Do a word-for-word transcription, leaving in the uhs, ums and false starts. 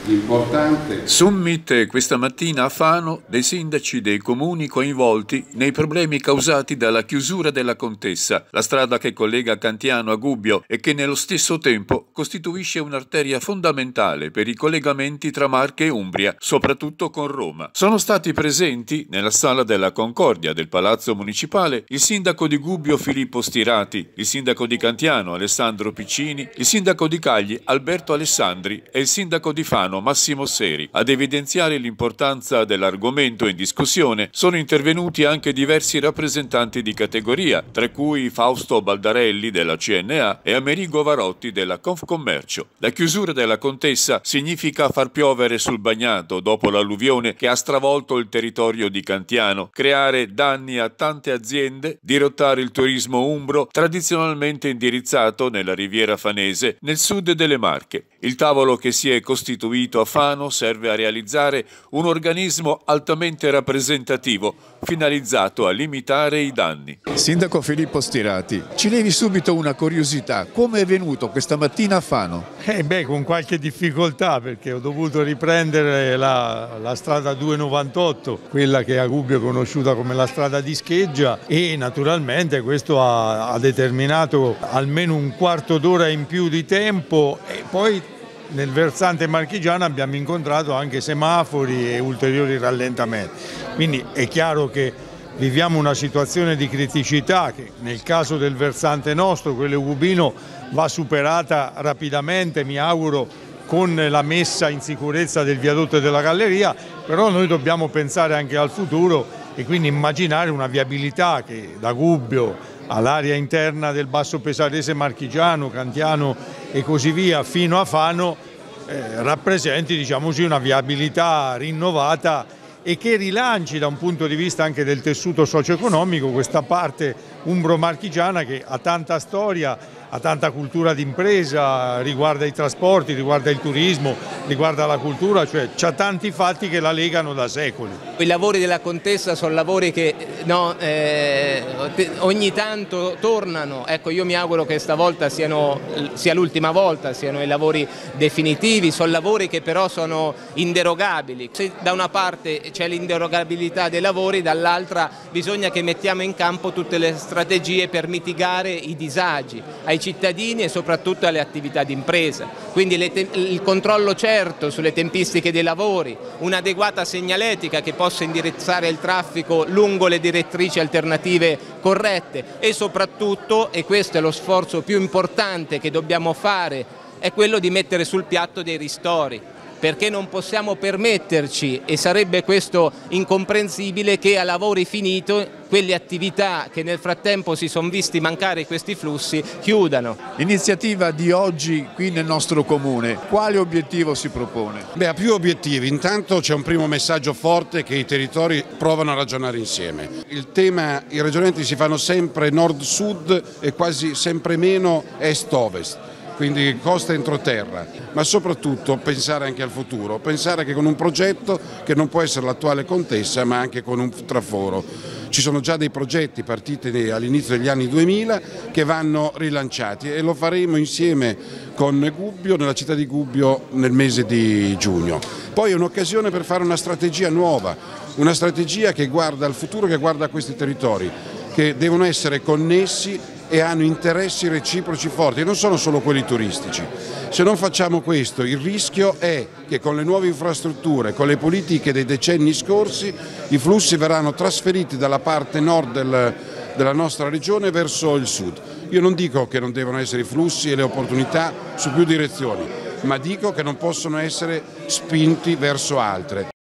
importante. Summit questa mattina a Fano dei sindaci dei comuni coinvolti nei problemi causati dalla chiusura della Contessa, la strada che collega Cantiano a Gubbio e che nello stesso tempo costituisce un'arteria fondamentale per i collegamenti tra Marche e Umbria, soprattutto con Roma. Sono stati presenti nella Sala della Concordia del Palazzo Municipale il sindaco di Gubbio Filippo Stirati, il sindaco di Cantiano Alessandro Piccini, il sindaco di Cagli Alberto Alessandri e il sindaco di Fano Massimo Seri. Ad evidenziare l'importanza dell'argomento in discussione sono intervenuti anche diversi rappresentanti di categoria, tra cui Fausto Baldarelli della C N A e Amerigo Varotti della Confcommercio. La chiusura della Contessa significa far piovere sul bagnato dopo l'alluvione che ha stravolto il territorio di Cantiano, creare danni a tante aziende, dirottare il turismo umbro tradizionalmente indirizzato nella riviera fanese nel sud delle Marche. Il tavolo che si è costituito a Fano serve a realizzare un organismo altamente rappresentativo, finalizzato a limitare i danni. Sindaco Filippo Stirati, ci levi subito una curiosità: come è venuto questa mattina a Fano? Eh beh, con qualche difficoltà, perché ho dovuto riprendere la, la strada duecentonovantotto, quella che a Gubbio è conosciuta come la strada di Scheggia, e naturalmente questo ha, ha determinato almeno un quarto d'ora in più di tempo, e poi nel versante marchigiano abbiamo incontrato anche semafori e ulteriori rallentamenti. Quindi è chiaro che viviamo una situazione di criticità che nel caso del versante nostro, quello gubino, va superata rapidamente, mi auguro, con la messa in sicurezza del viadotto e della galleria, però noi dobbiamo pensare anche al futuro e quindi immaginare una viabilità che da Gubbio all'area interna del Basso Pesarese marchigiano, Cantiano e così via fino a Fano eh, rappresenti, diciamoci, una viabilità rinnovata e che rilanci da un punto di vista anche del tessuto socio-economico questa parte umbro-marchigiana che ha tanta storia, ha tanta cultura d'impresa, riguarda i trasporti, riguarda il turismo, riguarda la cultura, cioè c'ha tanti fatti che la legano da secoli. I lavori della Contessa sono lavori che no, eh, ogni tanto tornano, ecco, io mi auguro che stavolta siano, sia l'ultima volta, siano i lavori definitivi, sono lavori che però sono inderogabili. Se da una parte c'è l'inderogabilità dei lavori, dall'altra bisogna che mettiamo in campo tutte le strategie per mitigare i disagi ai cittadini e soprattutto alle attività di impresa. Quindi le il controllo certo sulle tempistiche dei lavori, un'adeguata segnaletica che possa indirizzare il traffico lungo le direttrici alternative corrette e soprattutto, e questo è lo sforzo più importante che dobbiamo fare, è quello di mettere sul piatto dei ristori, perché non possiamo permetterci, e sarebbe questo incomprensibile, che a lavori finiti quelle attività che nel frattempo si sono visti mancare questi flussi chiudano. L'iniziativa di oggi qui nel nostro comune, quale obiettivo si propone? Beh, ha più obiettivi. Intanto c'è un primo messaggio forte che i territori provano a ragionare insieme. Il tema, i ragionamenti si fanno sempre nord-sud e quasi sempre meno est-ovest. Quindi costa entroterra, ma soprattutto pensare anche al futuro, pensare che con un progetto che non può essere l'attuale Contessa ma anche con un traforo. Ci sono già dei progetti partiti all'inizio degli anni duemila che vanno rilanciati e lo faremo insieme con Gubbio, nella città di Gubbio, nel mese di giugno. Poi è un'occasione per fare una strategia nuova, una strategia che guarda al futuro, che guarda a questi territori, che devono essere connessi e hanno interessi reciproci forti, e non sono solo quelli turistici. Se non facciamo questo, il rischio è che con le nuove infrastrutture, con le politiche dei decenni scorsi, i flussi verranno trasferiti dalla parte nord del, della nostra regione verso il sud. Io non dico che non devono essere i flussi e le opportunità su più direzioni, ma dico che non possono essere spinti verso altre.